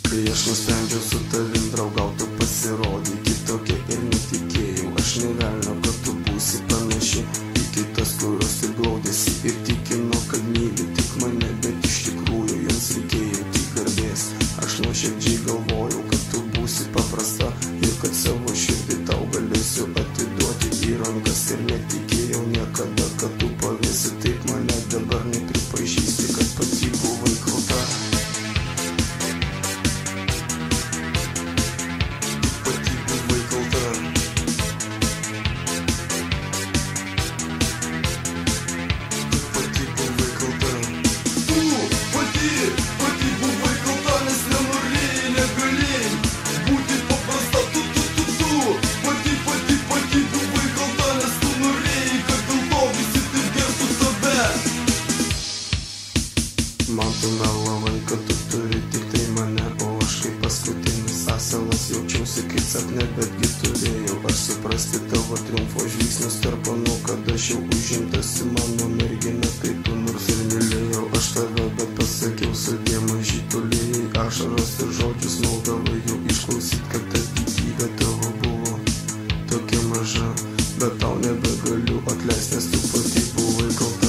Kai aš nusprendžiau su tavim draugauti, pasirodė kitokia ir netikėjau. Aš nė velnio, kad tu būsi panaši į kitas, kurios ir glaudėsi ir tikino, kad myli tik mane, bet iš tikrųjų joms reikėjo tik garbės. Aš nuoširdžiai galvojau, kad tu būsi paprasta ir kad savo širdį tau galėsiu atiduoti į rankas, ir netikėjau niekada, kad tu pavėsi taip mane. Dabar nepripažįsti, kad pati buvai kalta. Pati buvai kalta. Pati buvai kalta. Pati buvai kalta, nes nenorėjai, negalėjai būti paprasta. Pati buvai kalta, nes tu norėjai, kad dėl to visi taip gerbtų tave. Man tu melavai, kad tu turi tik tai mane, o aš kaip paskutinis asilas jaučiausi kaip sapne, betgi turėjau aš suprasti tavo triumfo žvilgsnius tarp anų, kad aš jau užimtas į mano merginą, tai tu nors ir mylėjau aš tave, bet pasakiau sudie mažytulėjai, ašaros ir žodžius naudavai jau išklausyt, kad ta didybė tavo buvo tokia maža, bet tau nebegaliu atleisti, nes tu pati buvai kalta.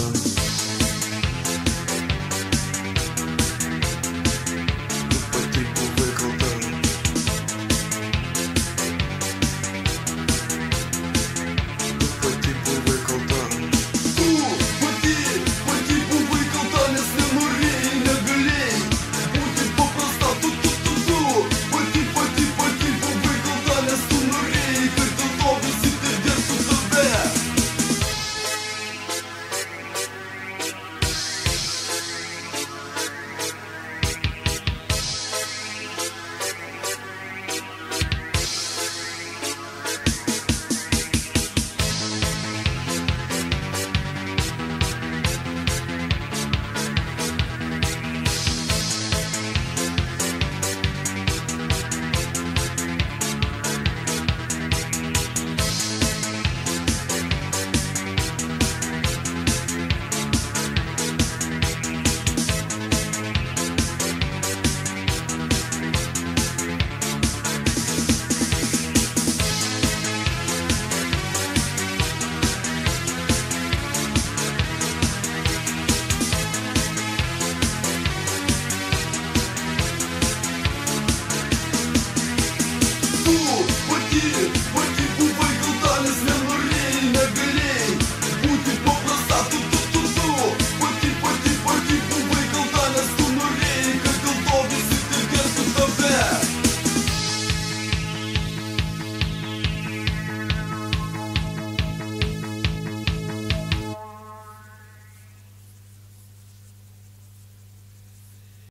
Pati